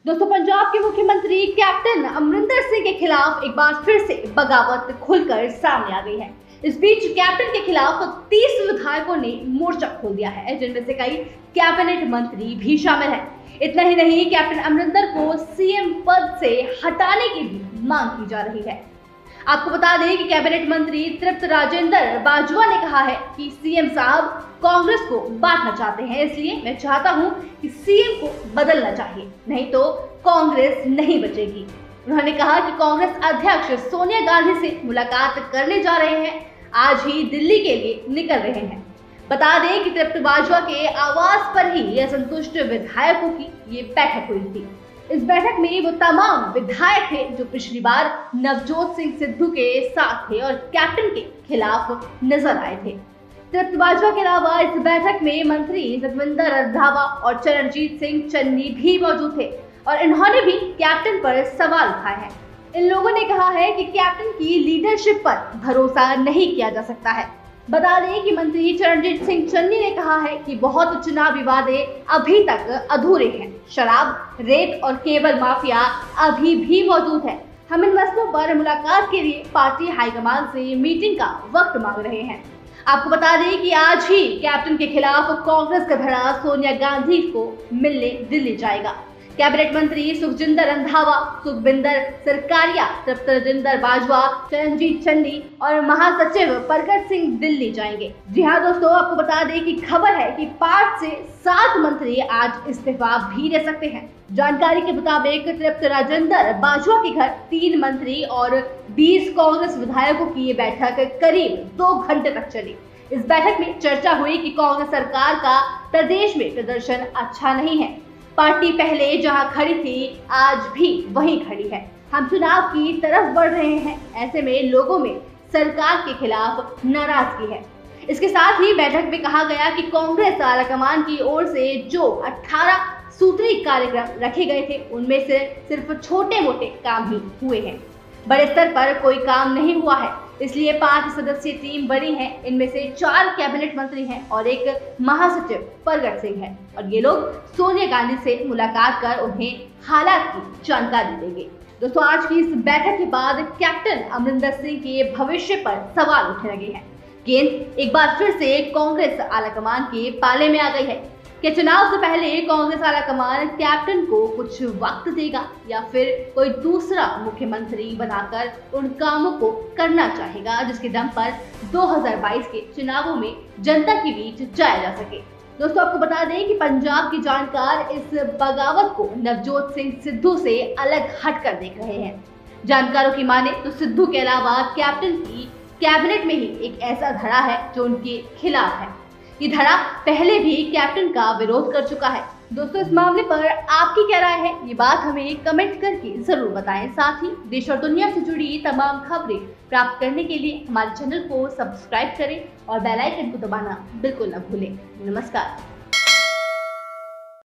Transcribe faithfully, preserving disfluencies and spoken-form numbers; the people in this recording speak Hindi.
दोस्तों, पंजाब के मुख्यमंत्री कैप्टन अमरिंदर सिंह के खिलाफ एक बार फिर से बगावत खुलकर सामने आ गई है। इस बीच कैप्टन के खिलाफ तीस विधायकों ने मोर्चा खोल दिया है, जिनमें से कई कैबिनेट मंत्री भी शामिल हैं। इतना ही नहीं, कैप्टन अमरिंदर को सीएम पद से हटाने की भी मांग की जा रही है। आपको बता दें कि कैबिनेट मंत्री तृप्त राजेंद्र बाजवा ने कहा है कि सीएम साहब कांग्रेस को बांटना चाहते हैं, इसलिए मैं चाहता हूं कि सीएम को बदलना चाहिए, नहीं तो कांग्रेस नहीं बचेगी। उन्होंने कहा कि कांग्रेस अध्यक्ष सोनिया गांधी से मुलाकात करने जा रहे हैं, आज ही दिल्ली के लिए निकल रहे हैं। बता दें कि तृप्त बाजवा के आवास पर ही असंतुष्ट विधायकों की ये बैठक हुई थी। इस बैठक में वो तमाम विधायक थे जो पिछली बार नवजोत सिंह सिद्धू के साथ थे और कैप्टन के खिलाफ नजर आए थे। तृप्त बाजवा के अलावा इस बैठक में मंत्री सतविंदर रंधावा और चरणजीत सिंह चन्नी भी मौजूद थे और इन्होंने भी कैप्टन पर सवाल उठाए हैं। इन लोगों ने कहा है कि कैप्टन की लीडरशिप पर भरोसा नहीं किया जा सकता है। बता दें कि मंत्री चरणजीत सिंह चन्नी ने कहा है कि बहुत चुनावी वादे अभी तक अधूरे हैं, शराब, रेत और केबल माफिया अभी भी मौजूद है। हम इन मसलों पर मुलाकात के लिए पार्टी हाईकमान से मीटिंग का वक्त मांग रहे हैं। आपको बता दें कि आज ही कैप्टन के खिलाफ कांग्रेस का धड़ा सोनिया गांधी को मिलने दिल्ली जाएगा। कैबिनेट मंत्री सुखजिंदर रंधावा, सुखबिंदर सरकारिया, तृप्त राजेंद्र बाजवा, चरणजीत चन्नी और महासचिव प्रगट सिंह दिल्ली जाएंगे। जी हाँ दोस्तों, आपको बता दें कि खबर है कि पांच से सात मंत्री आज इस्तीफा भी दे सकते हैं। जानकारी के मुताबिक तृप्त राजेंद्र बाजवा के घर तीन मंत्री और बीस कांग्रेस विधायकों की ये बैठक करीब दो घंटे तक चली। इस बैठक में चर्चा हुई कि कांग्रेस सरकार का प्रदेश में प्रदर्शन अच्छा नहीं है। पार्टी पहले जहां खड़ी थी, आज भी वहीं खड़ी है। हम चुनाव की तरफ बढ़ रहे हैं, ऐसे में लोगों में सरकार के खिलाफ नाराजगी है। इसके साथ ही बैठक में कहा गया कि कांग्रेस आलाकमान की ओर से जो अठारह सूत्री कार्यक्रम रखे गए थे, उनमें से सिर्फ छोटे मोटे काम ही हुए हैं, बड़े स्तर पर कोई काम नहीं हुआ है। इसलिए पांच सदस्यीय टीम बनी है, इनमें से चार कैबिनेट मंत्री हैं और एक महासचिव प्रगट सिंह है और ये लोग सोनिया गांधी से मुलाकात कर उन्हें हालात की जानकारी देंगे। दोस्तों, आज की इस बैठक के बाद कैप्टन अमरिंदर सिंह के भविष्य पर सवाल उठने लगे हैं। गेंद एक बार फिर से कांग्रेस आलाकमान के पाले में आ गई है कि चुनाव से पहले कांग्रेस आलाकमान कैप्टन को कुछ वक्त देगा या फिर कोई दूसरा मुख्यमंत्री बनाकर उन कामों को करना चाहेगा जिसके दम पर दो हज़ार बाईस के चुनावों में जनता के बीच जाया जा सके। दोस्तों, आपको बता दें कि पंजाब की जानकार इस बगावत को नवजोत सिंह सिद्धू से अलग हटकर देख रहे हैं। जानकारों की माने तो सिद्धू के अलावा कैप्टन की कैबिनेट में ही एक ऐसा धड़ा है जो उनके खिलाफ है। ये धड़ा पहले भी कैप्टन का विरोध कर चुका है। दोस्तों, इस मामले पर आपकी क्या राय है, ये बात हमें कमेंट करके जरूर बताएं। साथ ही देश और दुनिया से जुड़ी तमाम खबरें प्राप्त करने के लिए हमारे चैनल को सब्सक्राइब करें और बेल आइकन को दबाना बिल्कुल न भूलें। नमस्कार।